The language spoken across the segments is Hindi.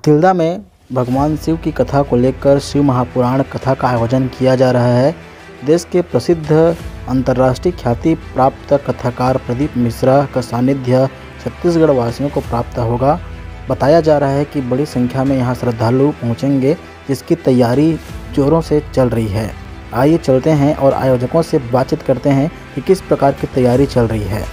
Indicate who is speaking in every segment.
Speaker 1: तिल्दा में भगवान शिव की कथा को लेकर शिव महापुराण कथा का आयोजन किया जा रहा है। देश के प्रसिद्ध अंतर्राष्ट्रीय ख्याति प्राप्त कथाकार प्रदीप मिश्रा का सानिध्य छत्तीसगढ़ वासियों को प्राप्त होगा। बताया जा रहा है कि बड़ी संख्या में यहां श्रद्धालु पहुंचेंगे, जिसकी तैयारी जोरों से चल रही है। आइए चलते हैं और आयोजकों से बातचीत करते हैं कि किस प्रकार की तैयारी चल रही है।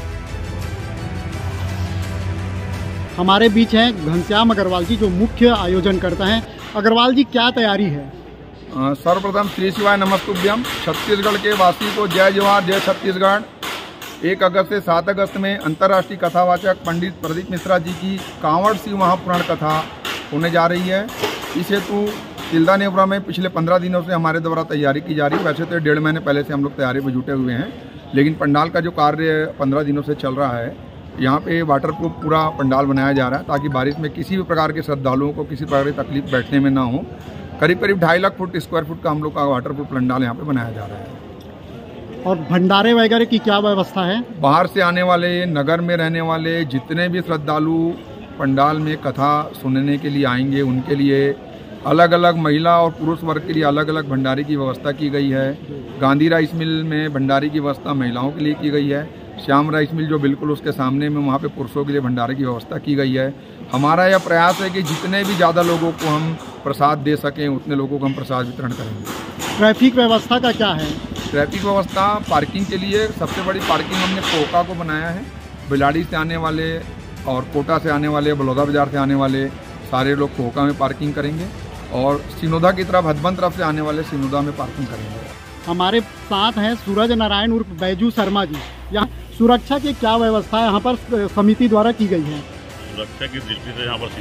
Speaker 2: हमारे बीच हैं घनश्याम अग्रवाल जी, जो मुख्य आयोजन करता है। अग्रवाल जी, क्या तैयारी है?
Speaker 3: सर्वप्रथम श्री शिवाय नमस्तुभ्यम। छत्तीसगढ़ के वासी को जय जवाहर, जय छत्तीसगढ़। 1 अगस्त से 7 अगस्त में अंतर्राष्ट्रीय कथावाचक पंडित प्रदीप मिश्रा जी की कांवड़ शिव महापुराण कथा होने जा रही है। इस हेतु तिल्दा नेवरा में पिछले 15 दिनों से हमारे द्वारा तैयारी की जा रही है। वैसे तो 1.5 महीने पहले से हम लोग तैयारी में जुटे हुए हैं, लेकिन पंडाल का जो कार्य 15 दिनों से चल रहा है, यहाँ पे वाटरप्रूफ पूरा पंडाल बनाया जा रहा है ताकि बारिश में किसी भी प्रकार के श्रद्धालुओं को किसी प्रकार की तकलीफ बैठने में ना हो। करीब 2.5 लाख स्क्वायर फुट का हम लोग का वाटरप्रूफ पंडाल यहाँ पे बनाया जा रहा है।
Speaker 2: और भंडारे वगैरह की क्या व्यवस्था है?
Speaker 3: बाहर से आने वाले, नगर में रहने वाले जितने भी श्रद्धालु पंडाल में कथा सुनने के लिए आएंगे, उनके लिए अलग अलग महिला और पुरुष वर्ग के लिए अलग अलग भंडारे की व्यवस्था की गई है। गांधी राइस मिल में भंडारे की व्यवस्था महिलाओं के लिए की गई है। श्याम राइस मिल जो बिल्कुल उसके सामने में, वहाँ पे पुरुषों के लिए भंडारे की व्यवस्था की गई है। हमारा यह प्रयास है कि जितने भी ज़्यादा लोगों को हम प्रसाद दे सकें, उतने लोगों को हम प्रसाद वितरण करेंगे।
Speaker 2: ट्रैफिक व्यवस्था का क्या है?
Speaker 3: ट्रैफिक व्यवस्था पार्किंग के लिए सबसे बड़ी पार्किंग हमने कोका को बनाया है। बिलाड़ी से आने वाले और कोटा से आने वाले, बलौदा बाजार से आने वाले सारे लोग कोका में पार्किंग करेंगे और सिनोदा की तरफ, हथबंद तरफ से आने वाले सिनोदा में पार्किंग करेंगे।
Speaker 2: हमारे साथ हैं सूरज नारायण उर्फ बैजू शर्मा जी। यहाँ सुरक्षा की क्या व्यवस्था यहाँ पर समिति द्वारा की गई है?
Speaker 4: सुरक्षा की दृष्टि से यहाँ पर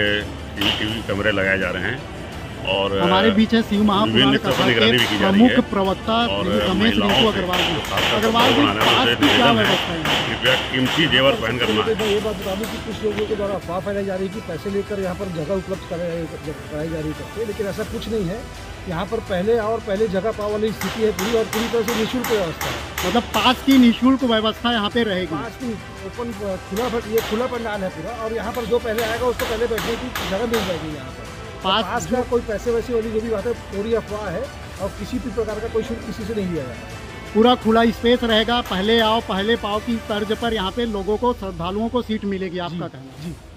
Speaker 4: CCTV कैमरे लगाए जा रहे हैं और
Speaker 2: हमारे बीच है शिव महापुराण कथा के प्रमुख प्रवक्ता रमेश रिंकू अग्रवाल जी। अग्रवाल जी, आज की क्या व्यवस्था है?
Speaker 4: कृपया कीमती जेवर पहन कर
Speaker 5: ये बात बता दूं कि कुछ लोगों के द्वारा अफवाह फैलाई जा रही है कि पैसे लेकर यहाँ पर जगह उपलब्ध कराई जा रही है, लेकिन ऐसा कुछ नहीं है। यहाँ पर पहले जगह पाव वाली स्थिति है पूरी, और पूरी तरह से निःशुल्क व्यवस्था है।
Speaker 2: मतलब पास की निःशुल्क व्यवस्था यहाँ पे रहेगी?
Speaker 5: पास की ओपन खुला पंडाल है पूरा, और यहाँ पर जो पहले आएगा उसको पहले बैठने की जगह मिल जाएगी। यहाँ पर पास का कोई पैसे वैसे वाली जो भी बात है पूरी अफवाह है, और किसी भी प्रकार का कोई शुल्क किसी से नहीं लिया जाएगा।
Speaker 2: पूरा खुला स्पेस रहेगा। पहले आओ पहले पाओ की तर्ज पर यहाँ पे लोगों को, श्रद्धालुओं को सीट मिलेगी, आपका कहना?
Speaker 5: जी।